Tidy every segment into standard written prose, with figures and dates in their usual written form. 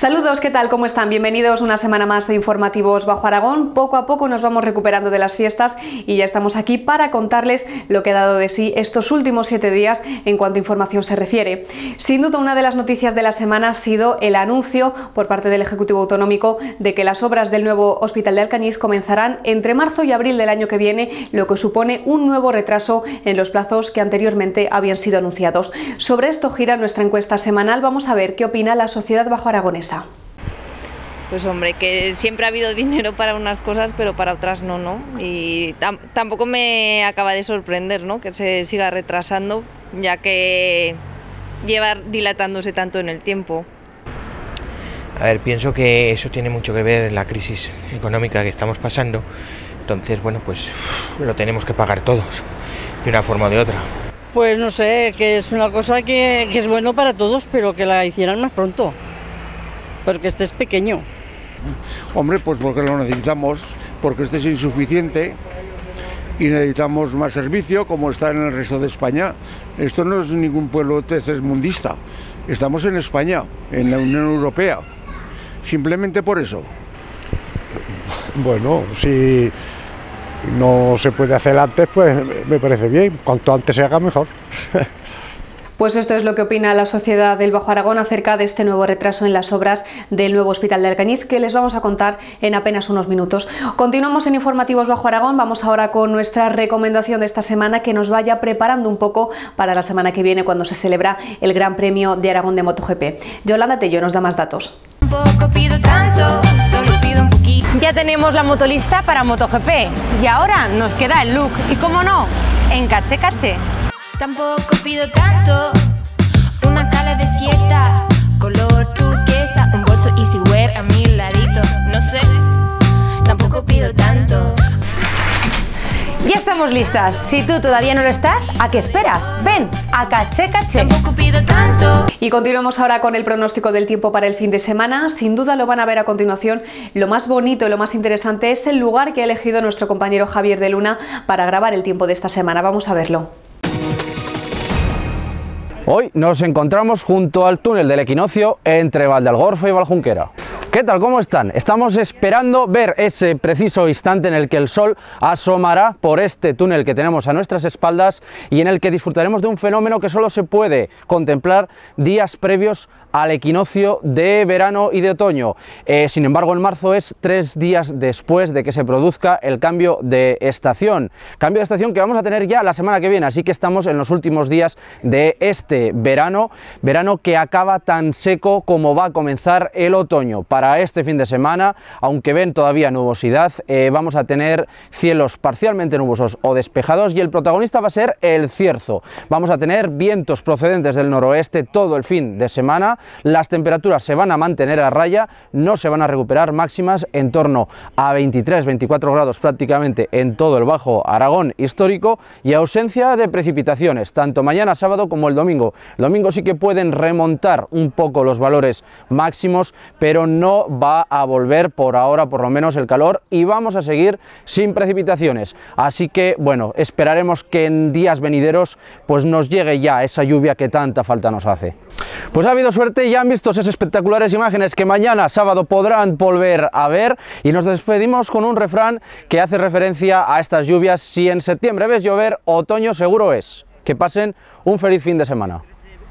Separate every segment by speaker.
Speaker 1: Saludos, ¿qué tal? ¿Cómo están? Bienvenidos una semana más de Informativos Bajo Aragón. Poco a poco nos vamos recuperando de las fiestas y ya estamos aquí para contarles lo que ha dado de sí estos últimos 7 días en cuanto a información se refiere. Sin duda, una de las noticias de la semana ha sido el anuncio por parte del Ejecutivo Autonómico de que las obras del nuevo Hospital de Alcañiz comenzarán entre marzo y abril del año que viene, lo que supone un nuevo retraso en los plazos que anteriormente habían sido anunciados. Sobre esto gira nuestra encuesta semanal. Vamos a ver qué opina la sociedad bajo aragonesa.
Speaker 2: Pues hombre, que siempre ha habido dinero para unas cosas, pero para otras no, ¿no? Y tampoco me acaba de sorprender, ¿no?, que se siga retrasando, ya que lleva dilatándose tanto en el tiempo.
Speaker 3: A ver, pienso que eso tiene mucho que ver en la crisis económica que estamos pasando. Entonces, bueno, pues lo tenemos que pagar todos, de una forma o de otra.
Speaker 4: Pues no sé, que es una cosa que es bueno para todos, pero que la hicieran más pronto, porque este es pequeño.
Speaker 5: Hombre, pues porque lo necesitamos, porque este es insuficiente y necesitamos más servicio, como está en el resto de España. Esto no es ningún pueblo tercermundista, estamos en España, en la Unión Europea, simplemente por eso.
Speaker 6: Bueno, si no se puede hacer antes, pues me parece bien, cuanto antes se haga mejor.
Speaker 1: Pues esto es lo que opina la sociedad del Bajo Aragón acerca de este nuevo retraso en las obras del nuevo Hospital de Alcañiz, que les vamos a contar en apenas unos minutos. Continuamos en Informativos Bajo Aragón. Vamos ahora con nuestra recomendación de esta semana, que nos vaya preparando un poco para la semana que viene, cuando se celebra el Gran Premio de Aragón de MotoGP. Yolanda Tello nos da más datos.
Speaker 7: Ya tenemos la motolista para MotoGP y ahora nos queda el look y, cómo no, en caché caché.
Speaker 8: Tampoco pido tanto, una cala desierta, color turquesa, un bolso Easywear a mi ladito, no sé, tampoco pido tanto.
Speaker 7: Ya estamos listas. Si tú todavía no lo estás, ¿a qué esperas? Ven, a caché caché.
Speaker 8: Tampoco pido tanto.
Speaker 1: Y continuamos ahora con el pronóstico del tiempo para el fin de semana. Sin duda lo van a ver a continuación. Lo más bonito y lo más interesante es el lugar que ha elegido nuestro compañero Javier de Luna para grabar el tiempo de esta semana. Vamos a verlo.
Speaker 9: Hoy nos encontramos junto al túnel del Equinoccio entre Valdealgorfa y Valjunquera. ¿Qué tal? ¿Cómo están? Estamos esperando ver ese preciso instante en el que el sol asomará por este túnel que tenemos a nuestras espaldas y en el que disfrutaremos de un fenómeno que solo se puede contemplar días previos al equinoccio de verano y de otoño. Sin embargo, en marzo es 3 días después de que se produzca el cambio de estación. Cambio de estación que vamos a tener ya la semana que viene, así que estamos en los últimos días de este verano que acaba tan seco como va a comenzar el otoño. Para este fin de semana, aunque ven todavía nubosidad, vamos a tener cielos parcialmente nubosos o despejados y el protagonista va a ser el cierzo. Vamos a tener vientos procedentes del noroeste todo el fin de semana. Las temperaturas se van a mantener a raya, no se van a recuperar, máximas en torno a 23-24 grados prácticamente en todo el Bajo Aragón histórico y ausencia de precipitaciones, tanto mañana sábado como el domingo. El domingo sí que pueden remontar un poco los valores máximos, pero no va a volver por ahora, por lo menos, el calor y vamos a seguir sin precipitaciones. Así que, bueno, esperaremos que en días venideros pues nos llegue ya esa lluvia que tanta falta nos hace. Pues ha habido suerte y ya han visto esas espectaculares imágenes que mañana sábado podrán volver a ver, y nos despedimos con un refrán que hace referencia a estas lluvias. Si en septiembre ves llover, otoño seguro es. Que pasen un feliz fin de semana.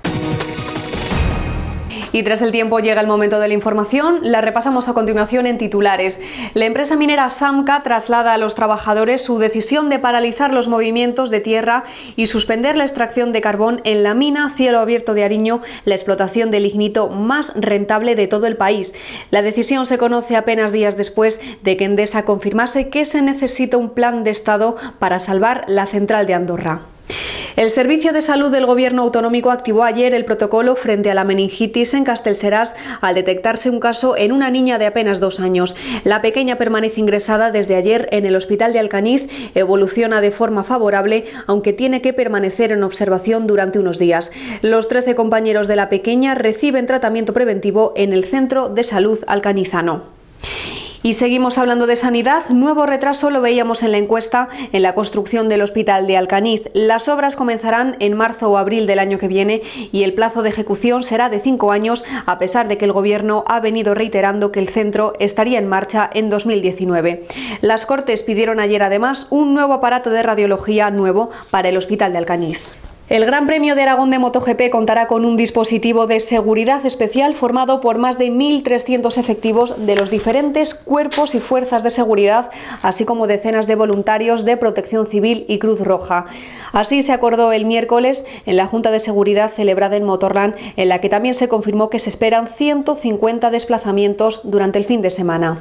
Speaker 1: Y tras el tiempo llega el momento de la información. La repasamos a continuación en titulares. La empresa minera Samca traslada a los trabajadores su decisión de paralizar los movimientos de tierra y suspender la extracción de carbón en la mina Cielo Abierto de Ariño, la explotación de lignito más rentable de todo el país. La decisión se conoce apenas días después de que Endesa confirmase que se necesita un plan de Estado para salvar la central de Andorra. El Servicio de Salud del Gobierno Autonómico activó ayer el protocolo frente a la meningitis en Castellseràs al detectarse un caso en una niña de apenas 2 años. La pequeña permanece ingresada desde ayer en el Hospital de Alcañiz, evoluciona de forma favorable, aunque tiene que permanecer en observación durante unos días. Los 13 compañeros de la pequeña reciben tratamiento preventivo en el Centro de Salud Alcañizano. Y seguimos hablando de sanidad. Nuevo retraso lo veíamos en la encuesta en la construcción del hospital de Alcañiz. Las obras comenzarán en marzo o abril del año que viene y el plazo de ejecución será de 5 años, a pesar de que el Gobierno ha venido reiterando que el centro estaría en marcha en 2019. Las Cortes pidieron ayer además un nuevo aparato de radiología nuevo para el hospital de Alcañiz. El Gran Premio de Aragón de MotoGP contará con un dispositivo de seguridad especial formado por más de 1.300 efectivos de los diferentes cuerpos y fuerzas de seguridad, así como decenas de voluntarios de Protección Civil y Cruz Roja. Así se acordó el miércoles en la Junta de Seguridad celebrada en Motorland, en la que también se confirmó que se esperan 150 desplazamientos durante el fin de semana.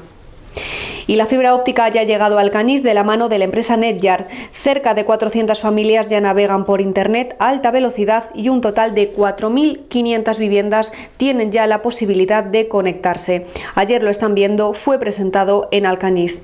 Speaker 1: Y la fibra óptica ya ha llegado a Alcañiz de la mano de la empresa Netjar. Cerca de 400 familias ya navegan por Internet a alta velocidad y un total de 4.500 viviendas tienen ya la posibilidad de conectarse. Ayer lo están viendo, fue presentado en Alcañiz.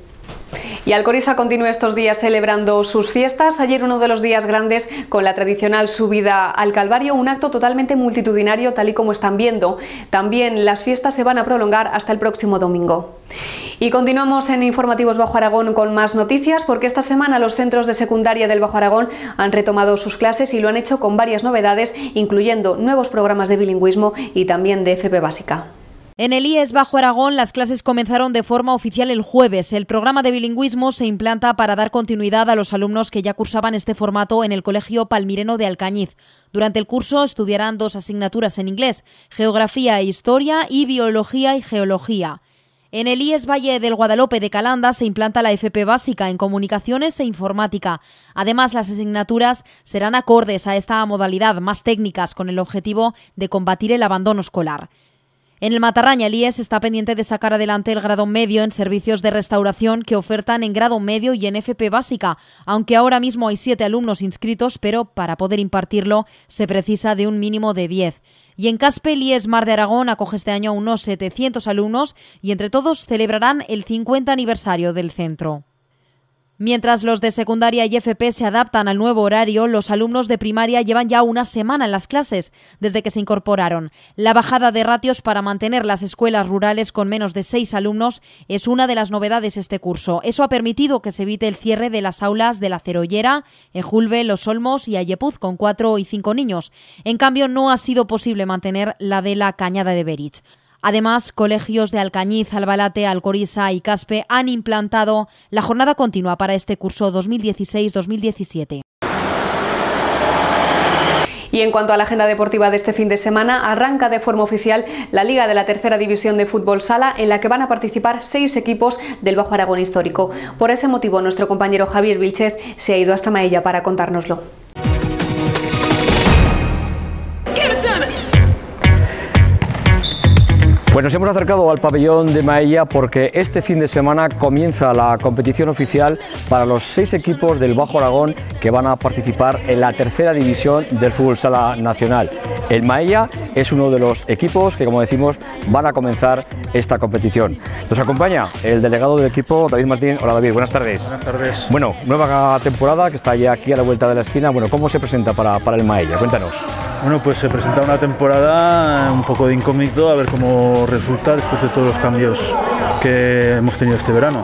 Speaker 1: Y Alcoriza continúa estos días celebrando sus fiestas. Ayer uno de los días grandes con la tradicional subida al Calvario, un acto totalmente multitudinario tal y como están viendo. También las fiestas se van a prolongar hasta el próximo domingo. Y continuamos en Informativos Bajo Aragón con más noticias, porque esta semana los centros de secundaria del Bajo Aragón han retomado sus clases y lo han hecho con varias novedades, incluyendo nuevos programas de bilingüismo y también de FP básica.
Speaker 10: En el IES Bajo Aragón las clases comenzaron de forma oficial el jueves. El programa de bilingüismo se implanta para dar continuidad a los alumnos que ya cursaban este formato en el Colegio Palmireno de Alcañiz. Durante el curso estudiarán 2 asignaturas en inglés, Geografía e Historia y Biología y Geología. En el IES Valle del Guadalope de Calanda se implanta la FP básica en Comunicaciones e Informática. Además, las asignaturas serán acordes a esta modalidad, más técnicas, con el objetivo de combatir el abandono escolar. En el Matarraña, el IES está pendiente de sacar adelante el grado medio en servicios de restauración que ofertan en grado medio y en FP básica, aunque ahora mismo hay 7 alumnos inscritos, pero para poder impartirlo se precisa de un mínimo de 10. Y en Caspe, el IES Mar de Aragón acoge este año a unos 700 alumnos y entre todos celebrarán el 50 aniversario del centro. Mientras los de secundaria y FP se adaptan al nuevo horario, los alumnos de primaria llevan ya una semana en las clases desde que se incorporaron. La bajada de ratios para mantener las escuelas rurales con menos de 6 alumnos es una de las novedades este curso. Eso ha permitido que se evite el cierre de las aulas de La Cerollera, Ejulbe, Los Olmos y Ayepuz con 4 y 5 niños. En cambio, no ha sido posible mantener la de la Cañada de Berich. Además, colegios de Alcañiz, Albalate, Alcoriza y Caspe han implantado la jornada continua para este curso 2016-2017.
Speaker 1: Y en cuanto a la agenda deportiva de este fin de semana, arranca de forma oficial la Liga de la Tercera División de Fútbol Sala, en la que van a participar 6 equipos del Bajo Aragón histórico. Por ese motivo, nuestro compañero Javier Vilchez se ha ido hasta Maella para contárnoslo.
Speaker 11: Pues nos hemos acercado al pabellón de Maella porque este fin de semana comienza la competición oficial para los 6 equipos del Bajo Aragón que van a participar en la tercera división del fútbol sala nacional. El Maella es uno de los equipos que, como decimos, van a comenzar esta competición. Nos acompaña el delegado del equipo, David Martín. Hola David, buenas tardes.
Speaker 12: Buenas tardes.
Speaker 11: Bueno, nueva temporada que está ya aquí a la vuelta de la esquina. Bueno, ¿cómo se presenta para el Maella? Cuéntanos.
Speaker 12: Bueno, pues se presenta una temporada un poco de incógnito, a ver cómo resulta después de todos los cambios que hemos tenido este verano.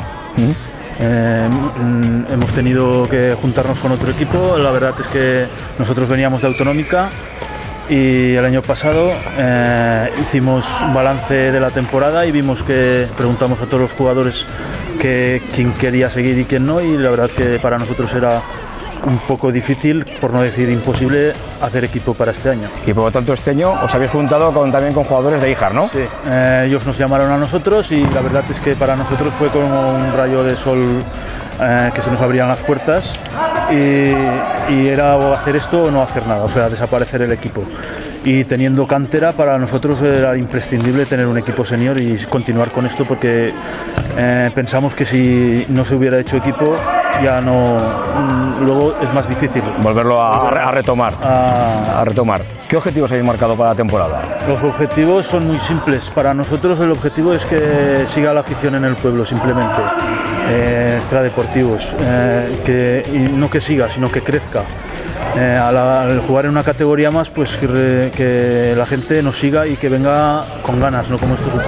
Speaker 12: Hemos tenido que juntarnos con otro equipo. La verdad es que nosotros veníamos de Autonómica y el año pasado hicimos un balance de la temporada y vimos que preguntamos a todos los jugadores quién quería seguir y quién no, y la verdad que para nosotros era un poco difícil, por no decir imposible, hacer equipo para este año.
Speaker 11: Y por lo tanto este año os habéis juntado también con jugadores de Ijar, ¿no?
Speaker 12: Sí, ellos nos llamaron a nosotros y la verdad es que para nosotros fue como un rayo de sol que se nos abrían las puertas y era o hacer esto o no hacer nada, o sea, desaparecer el equipo. Y teniendo cantera, para nosotros era imprescindible tener un equipo senior y continuar con esto, porque pensamos que si no se hubiera hecho equipo ya no, luego es más difícil
Speaker 11: volverlo a retomar. ¿Qué objetivos habéis marcado para la temporada?
Speaker 12: Los objetivos son muy simples. Para nosotros el objetivo es que siga la afición en el pueblo, simplemente, extradeportivos, y no que siga, sino que crezca. Al jugar en una categoría más, pues que la gente nos siga y que venga con ganas, no como estos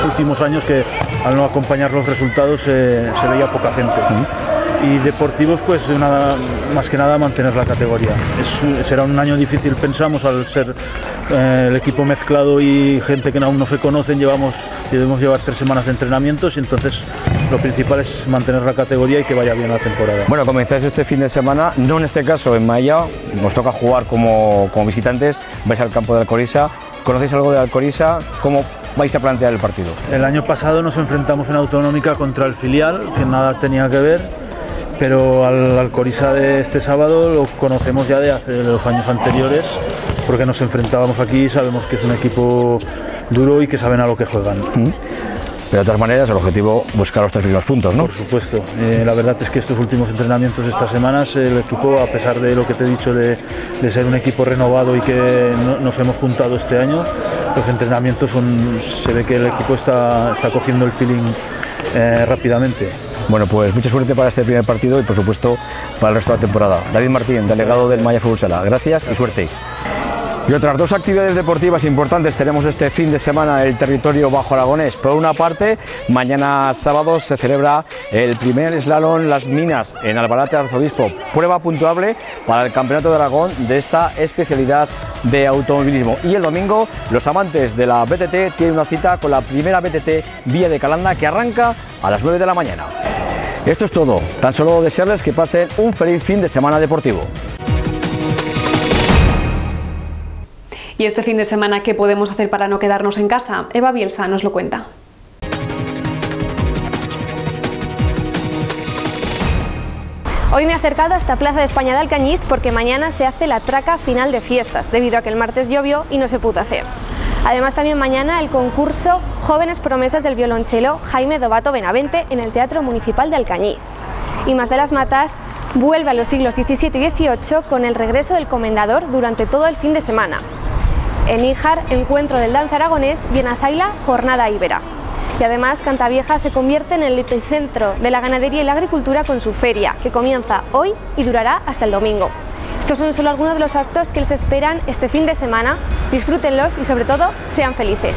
Speaker 12: últimos años que al no acompañar los resultados se veía poca gente. Y deportivos, pues más que nada mantener la categoría. Será un año difícil, pensamos, al ser el equipo mezclado y gente que aún no se conocen. Debemos llevar 3 semanas de entrenamientos y entonces lo principal es mantener la categoría y que vaya bien la temporada.
Speaker 11: Bueno, comenzáis este fin de semana, no en este caso en Maella, nos toca jugar como visitantes, vais al campo de Alcorisa. ¿Conocéis algo de Alcorisa? ¿Cómo vais a plantear el partido?
Speaker 12: El año pasado nos enfrentamos en Autonómica contra el filial, que nada tenía que ver. Pero al Alcorisa de este sábado lo conocemos ya de los años anteriores, porque nos enfrentábamos aquí y sabemos que es un equipo duro y que saben a lo que juegan.
Speaker 11: Pero de todas maneras, el objetivo es buscar los 3 primeros puntos, ¿no?
Speaker 12: Por supuesto. La verdad es que estos últimos entrenamientos de estas semanas, el equipo, a pesar de lo que te he dicho de ser un equipo renovado y que nos hemos juntado este año, los entrenamientos se ve que el equipo está cogiendo el feeling rápidamente.
Speaker 11: Bueno, pues mucha suerte para este primer partido y por supuesto para el resto de la temporada. David Martín, delegado del Maella Fútbol Sala, gracias y suerte. Y otras 2 actividades deportivas importantes tenemos este fin de semana en el territorio bajo aragonés. Por una parte, mañana sábado se celebra el primer slalom Las Minas en Albarate de Arzobispo, prueba puntuable para el Campeonato de Aragón de esta especialidad de automovilismo. Y el domingo los amantes de la BTT tienen una cita con la primera BTT Vía de Calanda, que arranca a las 9 de la mañana. Esto es todo, tan solo desearles que pasen un feliz fin de semana deportivo.
Speaker 1: ¿Y este fin de semana qué podemos hacer para no quedarnos en casa? Eva Bielsa nos lo cuenta.
Speaker 13: Hoy me he acercado a esta Plaza de España de Alcañiz porque mañana se hace la traca final de fiestas, debido a que el martes llovió y no se pudo hacer. Además, también mañana el concurso Jóvenes Promesas del violonchelo Jaime Dovato Benavente en el Teatro Municipal de Alcañiz. Y Mas de las Matas vuelve a los siglos XVII y XVIII con el regreso del comendador durante todo el fin de semana. En Níjar, encuentro del danza aragonés, y en Azaila, jornada íbera. Y además, Cantavieja se convierte en el epicentro de la ganadería y la agricultura con su feria, que comienza hoy y durará hasta el domingo. Estos son solo algunos de los actos que les esperan este fin de semana. Disfrútenlos y sobre todo, sean felices.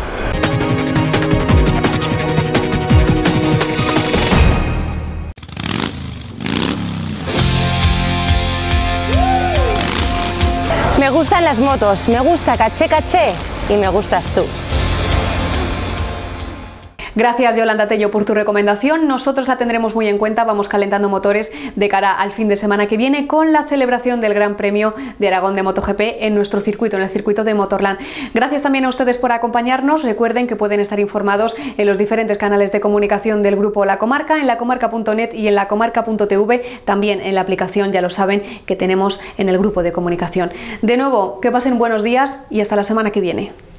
Speaker 7: Me gustan las motos, me gusta Caché Caché y me gustas tú.
Speaker 1: Gracias, Yolanda Tello, por tu recomendación. Nosotros la tendremos muy en cuenta. Vamos calentando motores de cara al fin de semana que viene con la celebración del Gran Premio de Aragón de MotoGP en nuestro circuito, en el circuito de Motorland. Gracias también a ustedes por acompañarnos. Recuerden que pueden estar informados en los diferentes canales de comunicación del grupo La Comarca, en lacomarca.net y en lacomarca.tv, también en la aplicación, ya lo saben, que tenemos en el grupo de comunicación. De nuevo, que pasen buenos días y hasta la semana que viene.